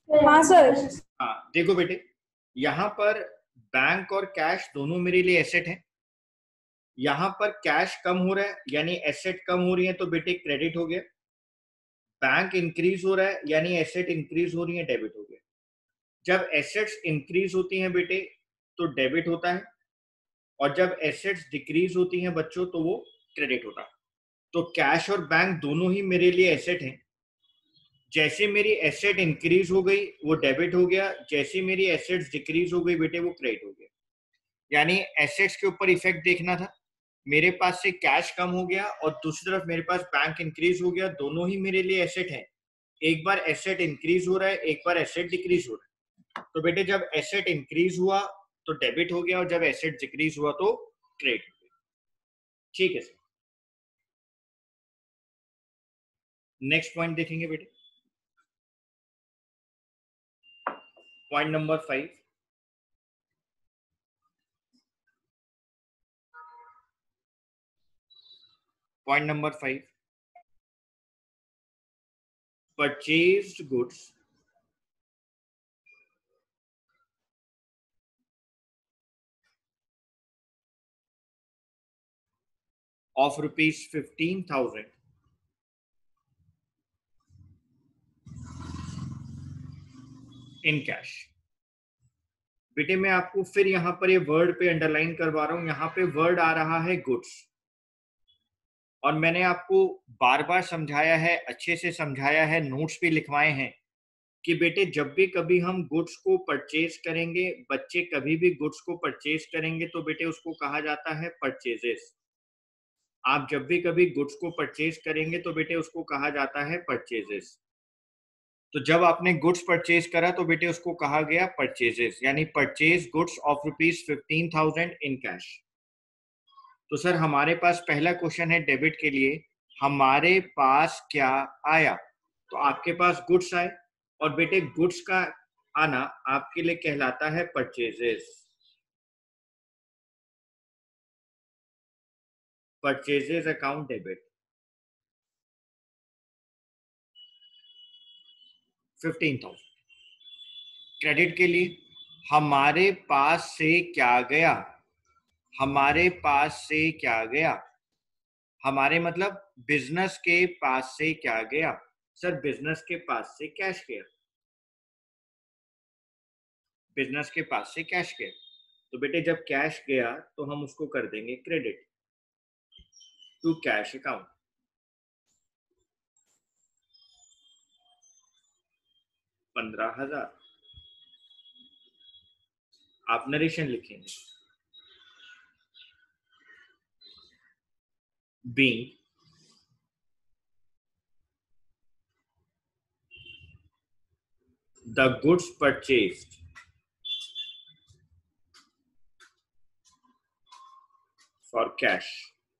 हाँ सर। हाँ देखो बेटे, यहाँ पर बैंक और कैश दोनों मेरे लिए एसेट है। यहाँ पर कैश कम हो रहा है यानी एसेट कम हो रही है, तो बेटे क्रेडिट हो गया। बैंक इंक्रीज हो रहा है यानी एसेट इंक्रीज हो रही है, डेबिट हो गया। जब एसेट्स इंक्रीज होती हैं बेटे तो डेबिट होता है, और जब एसेट्स डिक्रीज होती हैं बच्चों तो वो क्रेडिट होता है। तो कैश और बैंक दोनों ही मेरे लिए एसेट हैं। जैसे मेरी एसेट इंक्रीज हो गई वो डेबिट हो गया, जैसे मेरी एसेट्स डिक्रीज हो गई बेटे वो क्रेडिट हो गया। यानी एसेट्स के ऊपर इफेक्ट देखना था, मेरे पास से कैश कम हो गया और दूसरी तरफ मेरे पास बैंक इंक्रीज हो गया, दोनों ही मेरे लिए एसेट है। एक बार एसेट इंक्रीज हो रहा है, एक बार एसेट डिक्रीज हो रहा है। तो बेटे जब एसेट इंक्रीज हुआ तो डेबिट हो गया, और जब एसेट डिक्रीज हुआ तो क्रेडिट हो गया। ठीक है सर, नेक्स्ट पॉइंट देखेंगे बेटे, point number 5। Point number 5, purchased goods of rupees 15,000 in cash। बेटे मैं आपको फिर यहाँ पर ये वर्ड पे अंडरलाइन करवा रहा हूँ, यहाँ पे वर्ड आ रहा है गुड्स। और मैंने आपको बार बार समझाया है, अच्छे से समझाया है, नोट्स भी लिखवाए हैं कि बेटे जब भी कभी हम गुड्स को परचेज करेंगे, बच्चे कभी भी गुड्स को परचेज करेंगे तो बेटे उसको कहा जाता है परचेजेस। आप जब भी कभी गुड्स को परचेज करेंगे तो बेटे उसको कहा जाता है परचेजेस। तो जब आपने गुड्स परचेज करा तो बेटे उसको कहा गया परचेजेस, यानी purchase goods of rupees 15,000 in cash. तो सर हमारे पास पहला क्वेश्चन है डेबिट के लिए, हमारे पास क्या आया? तो आपके पास गुड्स आए, और बेटे गुड्स का आना आपके लिए कहलाता है purchases. Purchases account debit 15,000। Credit के लिए हमारे पास से क्या गया? हमारे पास से क्या गया? हमारे मतलब बिजनेस के पास से क्या गया? सर बिजनेस के पास से कैश गया, बिजनेस के पास से कैश गया। तो बेटे जब कैश गया तो हम उसको कर देंगे क्रेडिट टू कैश अकाउंट। 15,000। आप नरेशन लिखेंगे, being the goods purchased for cash,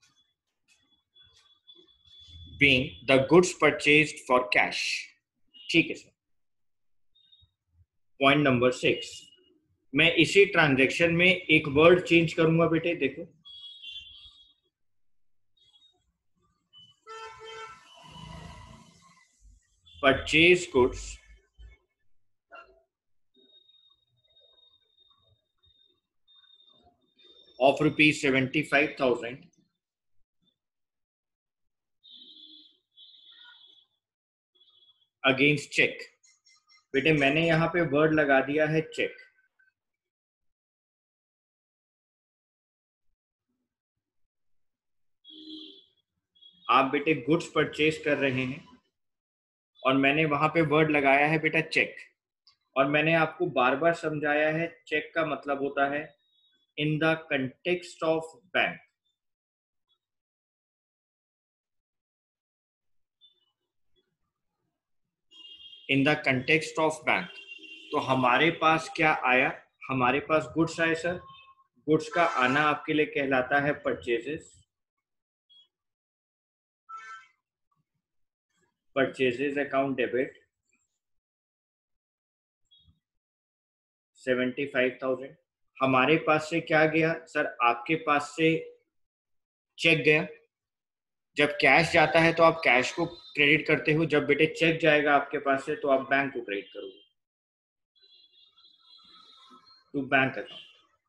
being the goods purchased for cash। ठीक है सर। पॉइंट नंबर 6, मैं इसी ट्रांजैक्शन में एक वर्ड चेंज करूंगा बेटे, देखो purchase goods of rupees 75,000 against cheque. बेटे मैंने यहां पे वर्ड लगा दिया है चेक। आप बेटे गुड्स परचेज कर रहे हैं और मैंने वहां पे वर्ड लगाया है बेटा चेक, और मैंने आपको बार बार समझाया है चेक का मतलब होता है in the context of bank. In the context of bank. तो हमारे पास क्या आया? हमारे पास गुड्स आए सर। गुड्स का आना आपके लिए कहलाता है परचेजेस। Purchases account debit 75,000। हमारे पास से क्या गया सर? आपके पास से चेक गया। जब कैश जाता है तो आप कैश को क्रेडिट करते हो, जब बेटे चेक जाएगा आपके पास से तो आप बैंक को क्रेडिट करोगे। To bank account.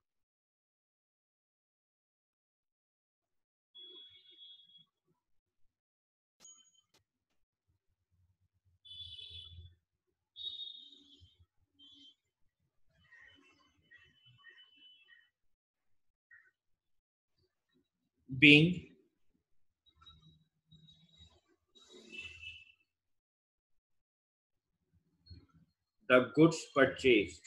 Being the goods purchased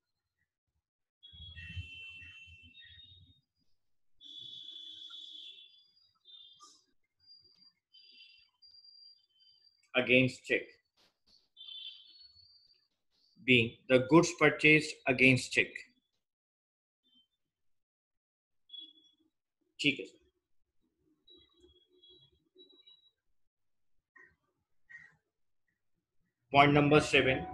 against check. Being the goods purchased against check. ठीक है. पॉइंट नंबर 7,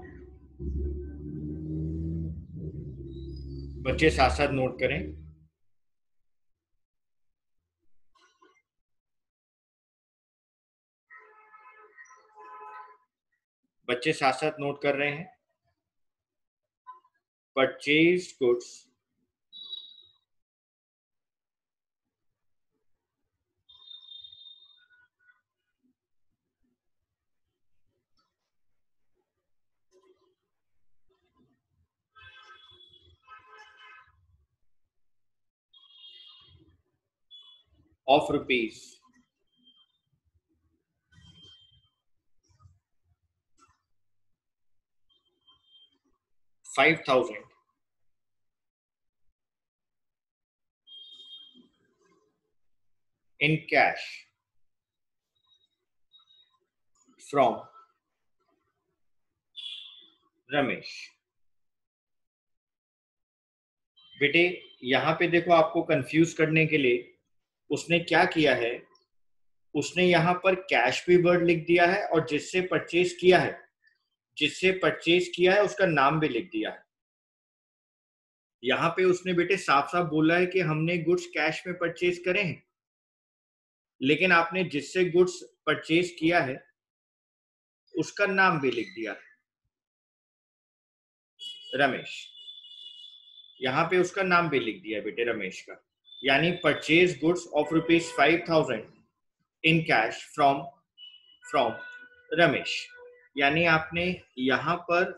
बच्चे साथ साथ नोट करें. बच्चे साथ साथ नोट कर रहे हैं. Purchase goods of rupees 5,000 in cash from Ramesh. बेटे यहाँ पे देखो, आपको कंफ्यूज करने के लिए उसने क्या किया है, उसने यहाँ पर कैश भी वर्ड लिख दिया है और जिससे परचेज किया है उसका नाम भी लिख दिया है. यहाँ पे उसने बेटे साफ साफ बोला है कि हमने गुड्स कैश में परचेज करे हैं, लेकिन आपने जिससे गुड्स परचेज किया है उसका नाम भी लिख दिया है, रमेश. यहाँ पे उसका नाम भी लिख दिया बेटे, रमेश का. यानी purchase goods of rupees 5,000 in cash from Ramesh. यानी आपने यहाँ पर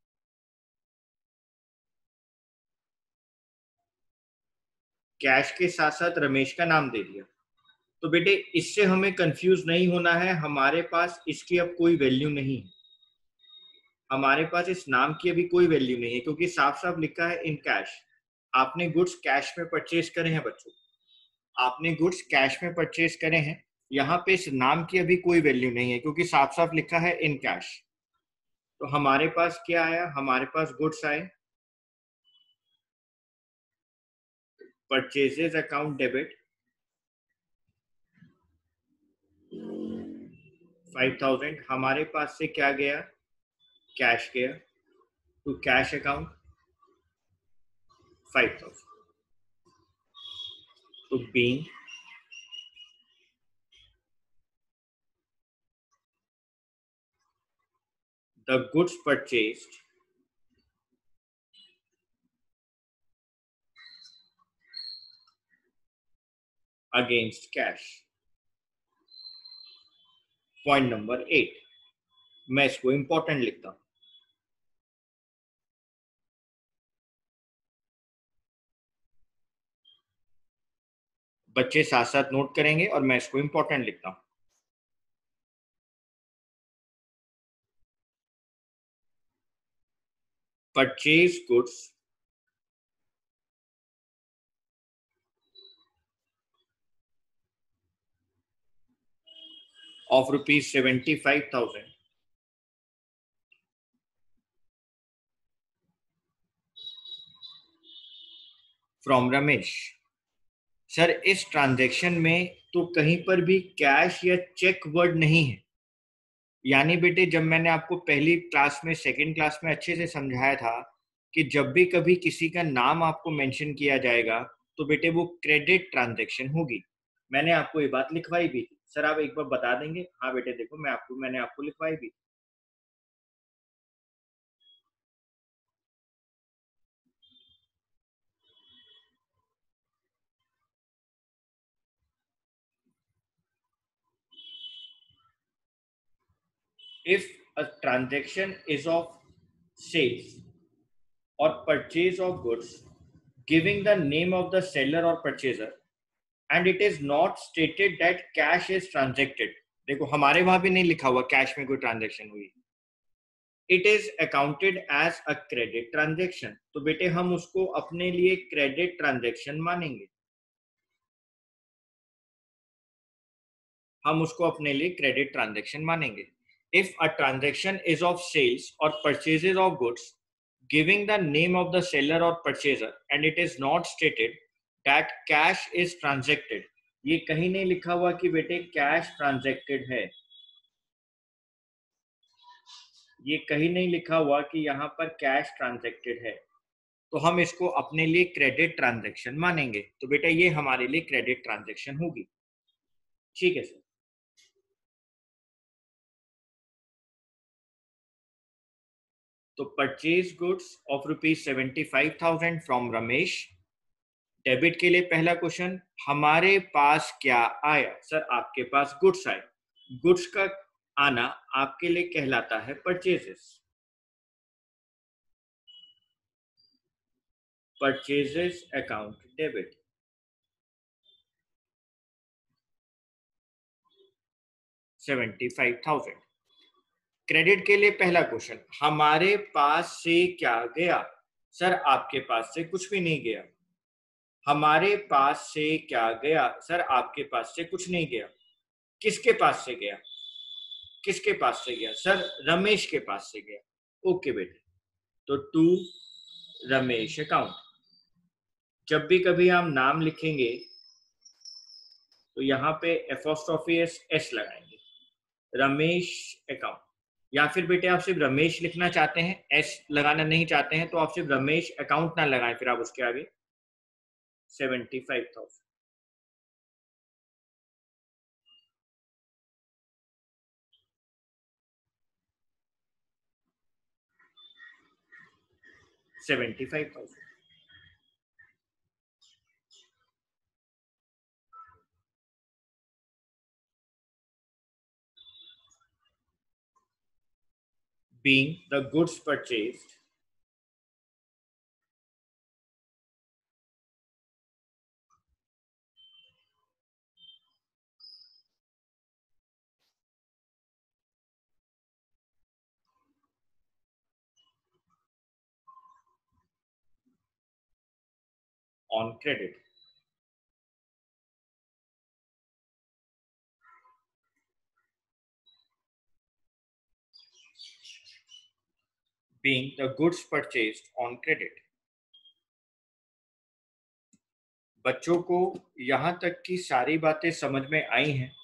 कैश के साथ साथ रमेश का नाम दे दिया. तो बेटे इससे हमें कंफ्यूज नहीं होना है. हमारे पास इसकी अब कोई वैल्यू नहीं है. हमारे पास इस नाम की अभी कोई वैल्यू नहीं है क्योंकि साफ साफ लिखा है इन कैश. आपने गुड्स कैश में परचेज करे हैं बच्चों, आपने गुड्स कैश में परचेज करे हैं. यहाँ पे इस नाम की अभी कोई वैल्यू नहीं है क्योंकि साफ साफ लिखा है इन कैश. तो हमारे पास क्या आया, हमारे पास गुड्स आए, परचेजेस अकाउंट डेबिट 5,000. हमारे पास से क्या गया, कैश गया टू कैश अकाउंट 5,000. तो being the goods purchased against cash. Point number 8, मैं इसको इंपॉर्टेंट लिखता हूं. बच्चे साथ साथ नोट करेंगे और मैं इसको इंपॉर्टेंट लिखता हूं. Purchase goods of rupees 75,000 from Ramesh. Sir इस ट्रांजैक्शन में तो कहीं पर भी कैश या चेक वर्ड नहीं है. यानी बेटे जब मैंने आपको पहली क्लास में, सेकंड क्लास में अच्छे से समझाया था कि जब भी कभी किसी का नाम आपको मेंशन किया जाएगा तो बेटे वो क्रेडिट ट्रांजैक्शन होगी. मैंने आपको ये बात लिखवाई भी थी. सर आप एक बार बता देंगे? हाँ बेटे देखो, मैंने आपको लिखवाई भी. if a transaction is of sales or purchase of goods giving the name of the seller or purchaser and it is not stated that cash is transacted, देखो हमारे वहां भी नहीं लिखा हुआ कैश में कोई ट्रांजेक्शन हुई, it is accounted as a credit transaction, तो बेटे हम उसको अपने लिए क्रेडिट ट्रांजेक्शन मानेंगे, हम उसको अपने लिए क्रेडिट ट्रांजेक्शन मानेंगे. If a transaction is of sales और purchases of goods giving the name of the seller और purchaser and it is not stated that cash is transacted, ये कहीं नहीं लिखा हुआ कि बेटे कैश ट्रांजेक्टेड है, ये कहीं नहीं लिखा हुआ कि यहाँ पर कैश ट्रांजेक्टेड है, तो हम इसको अपने लिए क्रेडिट ट्रांजेक्शन मानेंगे. तो बेटा ये हमारे लिए क्रेडिट ट्रांजेक्शन होगी. ठीक है सर. तो purchase goods of ₹75,000 from Ramesh. Debit के लिए पहला क्वेश्चन, हमारे पास क्या आया? सर आपके पास गुड्स आए. गुड्स का आना आपके लिए कहलाता है purchases. Purchases account debit. $75,000. Credit के लिए पहला क्वेश्चन, हमारे पास से क्या गया? सर आपके पास से कुछ भी नहीं गया. हमारे पास से क्या गया? सर आपके पास से कुछ नहीं गया. किसके पास से गया? किसके पास से गया? सर रमेश के पास से गया. ओके बेटे, तो टू रमेश अकाउंट. जब भी कभी हम नाम लिखेंगे तो यहाँ पे एपोस्ट्रोफी एस लगाएंगे, रमेश अकाउंट. या फिर बेटे आप सिर्फ रमेश लिखना चाहते हैं, एस लगाना नहीं चाहते हैं, तो आप सिर्फ रमेश अकाउंट ना लगाएं, फिर आप उसके आगे 75,000. Being the goods purchased on credit. Being the goods purchased on credit. बच्चों को यहाँ तक की सारी बातें समझ में आई हैं.